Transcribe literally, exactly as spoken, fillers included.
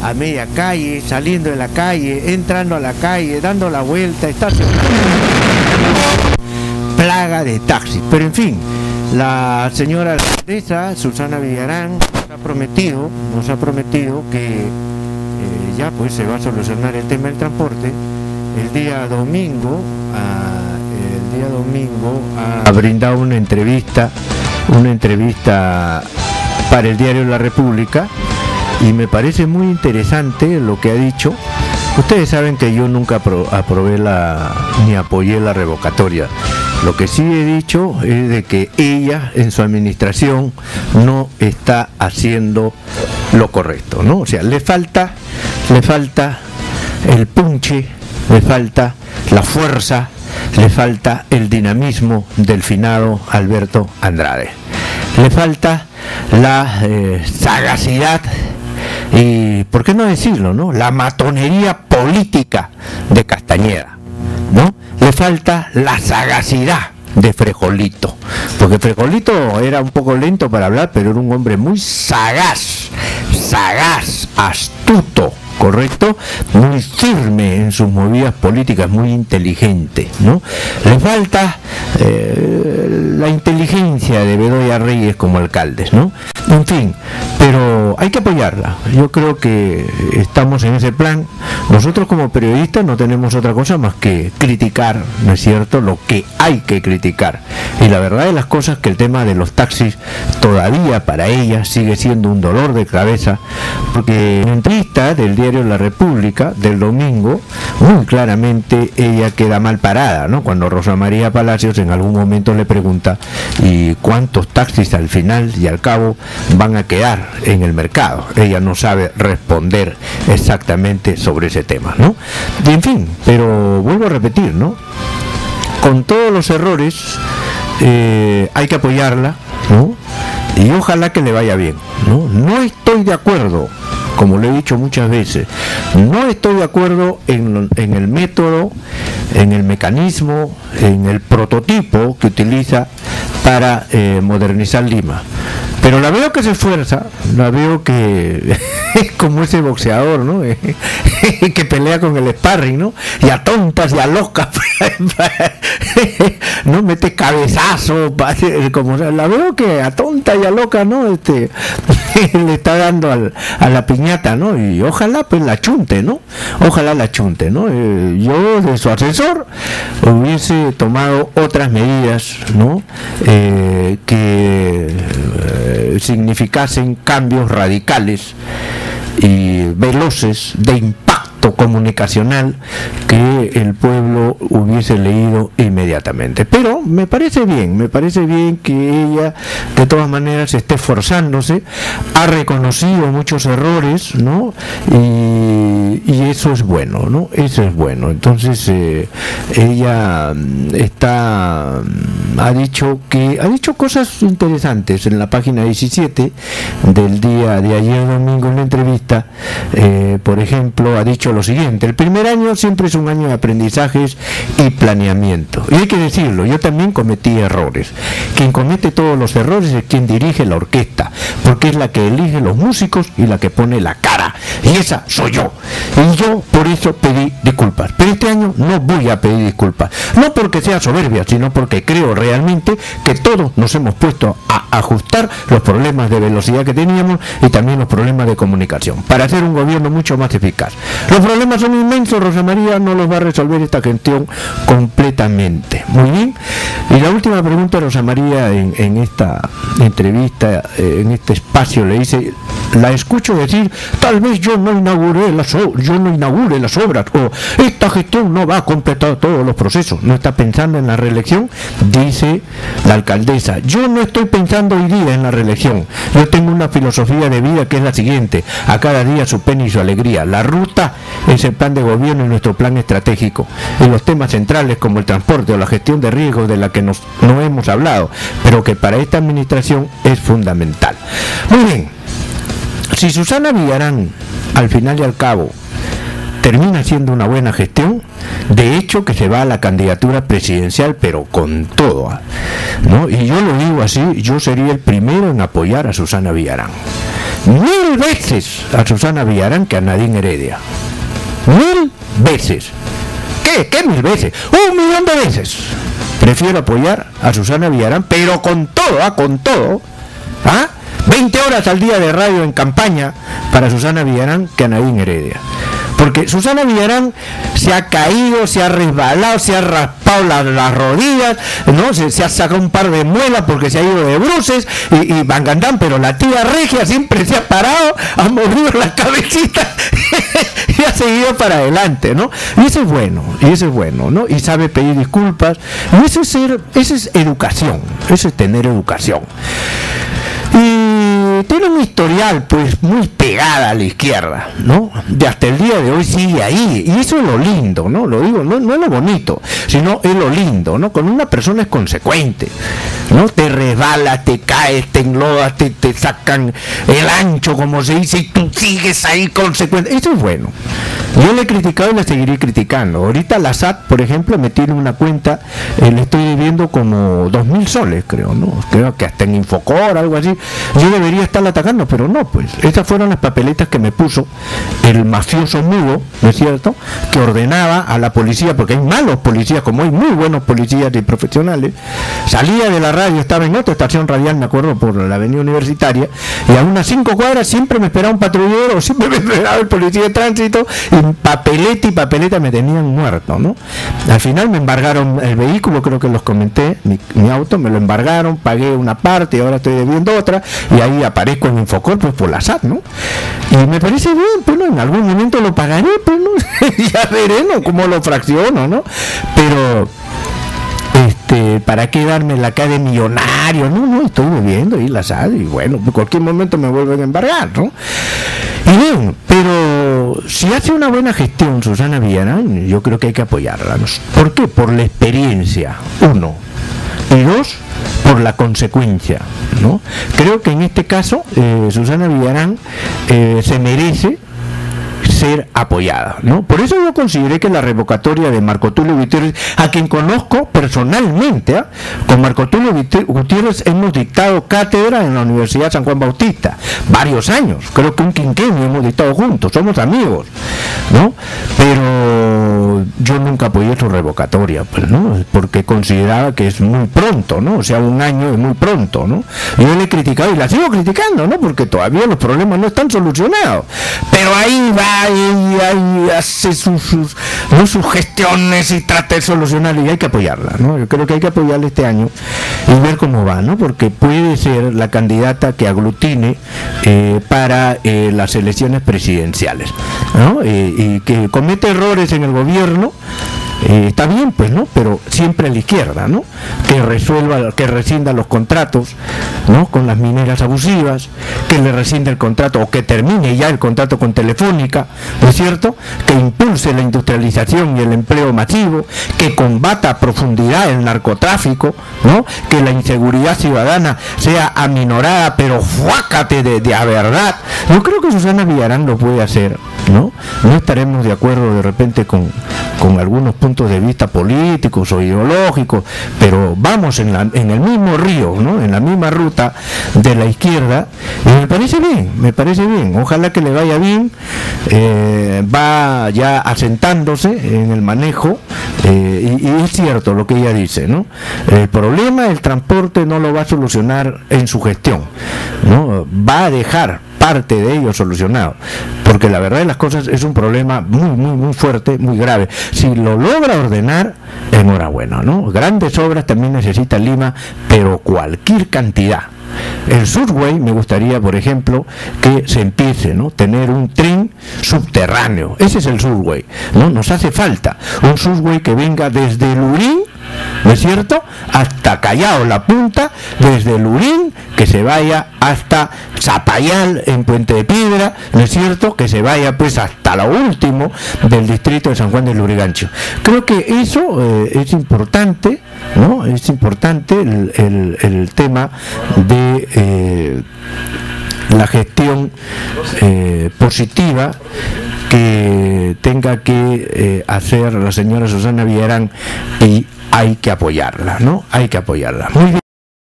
a media calle, saliendo de la calle, entrando a la calle, dando la vuelta, estacionando. Plaga de taxis. Pero en fin, la señora alcaldesa Susana Villarán nos ha prometido, nos ha prometido que eh, ya pues se va a solucionar el tema del transporte. El día domingo, ah, el día domingo ha brindado una entrevista, una entrevista para el diario La República, y me parece muy interesante lo que ha dicho. Ustedes saben que yo nunca apro aprobé la ni apoyé la revocatoria. Lo que sí he dicho es de que ella en su administración no está haciendo lo correcto, ¿no? O sea, le falta, le falta el punche, le falta la fuerza, le falta el dinamismo del finado Alberto Andrade. Le falta la eh, sagacidad y, ¿por qué no decirlo, no? La matonería política de Castañeda, ¿no? Le falta la sagacidad de Frejolito, porque Frejolito era un poco lento para hablar, pero era un hombre muy sagaz, sagaz, astuto, correcto, muy firme en sus movidas políticas, muy inteligente, ¿no? Le falta eh, la inteligencia de Bedoya Reyes como alcaldes, ¿no? En fin, pero hay que apoyarla. Yo creo que estamos en ese plan. Nosotros como periodistas no tenemos otra cosa más que criticar, ¿no es cierto?, lo que hay que criticar. Y la verdad de las cosas es que el tema de los taxis todavía para ella sigue siendo un dolor de cabeza, porque en la entrevista del diario La República del domingo, muy claramente ella queda mal parada, ¿no? Cuando Rosa María Palacios en algún momento le pregunta ¿y cuántos taxis al final y al cabo van a quedar en el mercado? Ella no sabe responder exactamente sobre ese tema, ¿no? Y en fin, pero vuelvo a repetir, ¿no? Con todos los errores eh, hay que apoyarla, ¿no? Y ojalá que le vaya bien, ¿no? No estoy de acuerdo, como lo he dicho muchas veces, no estoy de acuerdo en, en el método, en el mecanismo, en el prototipo que utiliza para eh, modernizar Lima. Pero la veo que se esfuerza, la veo que es como ese boxeador, ¿no? Que pelea con el sparring, ¿no? Y a tontas y a locas, ¿no? Mete cabezazo, como la veo que a tonta y a loca, ¿no? Este le está dando al, a la piñata, ¿no? Y ojalá pues la chunte, ¿no? Ojalá la chunte, ¿no? Eh, yo de su asesor hubiese tomado otras medidas, ¿no? Eh, que eh, significasen cambios radicales y veloces de impacto comunicacional que el pueblo hubiese leído inmediatamente. Pero me parece bien, me parece bien que ella de todas maneras esté esforzándose, ha reconocido muchos errores, ¿no? Y, y eso es bueno, ¿no? Eso es bueno. Entonces eh, ella está ha dicho que ha dicho cosas interesantes en la página diecisiete del día de ayer domingo en la entrevista. Eh, por ejemplo, ha dicho lo siguiente: el primer año siempre es un año de aprendizajes y planeamiento, y hay que decirlo, yo también cometí errores. Quien comete todos los errores es quien dirige la orquesta, porque es la que elige los músicos y la que pone la cara, y esa soy yo, y yo por eso pedí disculpas. Pero este año no voy a pedir disculpas, no porque sea soberbia, sino porque creo realmente que todos nos hemos puesto a ajustar los problemas de velocidad que teníamos y también los problemas de comunicación para hacer un gobierno mucho más eficaz. Los problemas son inmensos, Rosa María no los va a resolver esta gestión completamente. Muy bien. Y la última pregunta, Rosa María, en, en esta entrevista, eh, en este espacio, le dice, la escucho decir, tal vez yo no inauguré las yo no inaugure las obras, o esta gestión no va a completar todos los procesos. ¿No está pensando en la reelección? Dice la alcaldesa, yo no estoy pensando hoy día en la reelección, yo tengo una filosofía de vida que es la siguiente: a cada día su pena y su alegría. La ruta es el plan de gobierno y nuestro plan estratégico, y los temas centrales como el transporte o la gestión de riesgos de la que nos, no hemos hablado, pero que para esta administración es fundamental. Muy bien, si Susana Villarán al final y al cabo termina siendo una buena gestión, de hecho que se va a la candidatura presidencial, pero con todo, ¿no? Y yo lo digo así, yo sería el primero en apoyar a Susana Villarán. mil veces a Susana Villarán que a Nadine Heredia. Mil veces. ¿Qué? ¿Qué mil veces? Un millón de veces. Prefiero apoyar a Susana Villarán, pero con todo, ¿ah? Con todo. ¿Ah? veinte horas al día de radio en campaña para Susana Villarán que a Nadine Heredia. Porque Susana Villarán se ha caído, se ha resbalado, se ha raspado las, las rodillas, ¿no? Se, se ha sacado un par de muelas porque se ha ido de bruces y, y bangandán, pero la tía Regia siempre se ha parado, ha movido la cabecita y ha seguido para adelante, ¿no? Y eso es bueno, y eso es bueno, ¿no? Y sabe pedir disculpas, y eso es ser, eso es educación, eso es tener educación. Y tiene un historial pues muy pegada a la izquierda, ¿no? Y hasta el día de hoy sigue ahí, y eso es lo lindo, ¿no? Lo digo, no, no es lo bonito, sino es lo lindo, ¿no? Cuando una persona es consecuente, ¿no? Te resbalas, te caes, te englodas, te, te sacan el ancho, como se dice, y tú sigues ahí consecuente. Eso es bueno. Yo le he criticado y le seguiré criticando. Ahorita la S A T, por ejemplo, me tiene una cuenta, eh, le estoy debiendo como dos mil soles, creo, ¿no? Creo que hasta en Infocor, algo así. Yo debería estarla atacando, pero no, pues. Esas fueron las papeletas que me puso el mafioso mudo, ¿no es cierto?, que ordenaba a la policía, porque hay malos policías, como hay muy buenos policías y profesionales. Salía de la radio, estaba en otra estación radial, me acuerdo, por la avenida Universitaria, y a unas cinco cuadras siempre me esperaba un patrullero, o siempre me esperaba el policía de tránsito, y papeleta y papeleta me tenían muerto, ¿no? Al final me embargaron el vehículo, creo que los comenté, mi, mi auto, me lo embargaron, pagué una parte y ahora estoy debiendo otra, y ahí aparezco en Infocor, pues por la S A T, ¿no? Y me parece bien, pues no, en algún momento lo pagaré, pues no, ya veré, ¿no?, cómo lo fracciono, ¿no? Pero este, ¿para qué darme la cara de millonario? No, no, estoy bebiendo y la S A T, y bueno, en cualquier momento me vuelven a embargar, ¿no? Y bien, pero si hace una buena gestión Susana Villarán, yo creo que hay que apoyarla, ¿no? ¿Por qué? Por la experiencia, uno, y dos, por la consecuencia, ¿no? Creo que en este caso eh, Susana Villarán eh, se merece ser apoyada, ¿no? Por eso yo consideré que la revocatoria de Marco Tulio Gutiérrez, a quien conozco personalmente, ¿eh? Con Marco Tulio Gutiérrez hemos dictado cátedra en la Universidad San Juan Bautista, varios años, creo que un quinquenio hemos dictado juntos, somos amigos, ¿no? Pero yo nunca apoyé su revocatoria, pues, ¿no? Porque consideraba que es muy pronto, ¿no? O sea, un año es muy pronto, ¿no? Yo le he criticado y la sigo criticando, ¿no? Porque todavía los problemas no están solucionados, pero ahí va y ahí hace sus, sus, ¿no?, sus gestiones y trata de solucionar, y hay que apoyarla, ¿no? Yo creo que hay que apoyarla este año y ver cómo va, ¿no? Porque puede ser la candidata que aglutine eh, para eh, las elecciones presidenciales, ¿no? Eh, y que comete errores en el gobierno, Eh, está bien, pues, ¿no? Pero siempre a la izquierda, ¿no? Que resuelva, que rescinda los contratos, ¿no?, con las mineras abusivas, que le rescinda el contrato, o que termine ya el contrato con Telefónica, ¿no es cierto?, que impulse la industrialización y el empleo masivo, que combata a profundidad el narcotráfico, ¿no?, que la inseguridad ciudadana sea aminorada, pero fuácate de, de a verdad. Yo creo que Susana Villarán lo puede hacer, ¿no? No estaremos de acuerdo de repente con, con algunos puntos de vista políticos o ideológicos, pero vamos en, la, en el mismo río, ¿no?, en la misma ruta de la izquierda, y me parece bien, me parece bien, ojalá que le vaya bien. Eh, va ya asentándose en el manejo, eh, y, y es cierto lo que ella dice, ¿no? El problema del transporte no lo va a solucionar en su gestión, ¿no? Va a dejar parte de ello solucionado, porque la verdad de las cosas es un problema muy, muy, muy fuerte, muy grave. Si lo logra ordenar, enhorabuena, ¿no? Grandes obras también necesita Lima, pero cualquier cantidad. El subway, me gustaría, por ejemplo, que se empiece, ¿no?, tener un tren subterráneo. Ese es el subway, ¿no? Nos hace falta un subway que venga desde Lurín, ¿no es cierto?, hasta Callao, la punta, desde Lurín, que se vaya hasta Zapayal, en Puente de Piedra, ¿no es cierto?, que se vaya pues hasta lo último del distrito de San Juan de Lurigancho. Creo que eso eh, es importante, ¿no? Es importante el, el, el tema de eh, la gestión eh, positiva que tenga que eh, hacer la señora Susana Villarán, y hay que apoyarla, ¿no? Hay que apoyarla. Muy bien.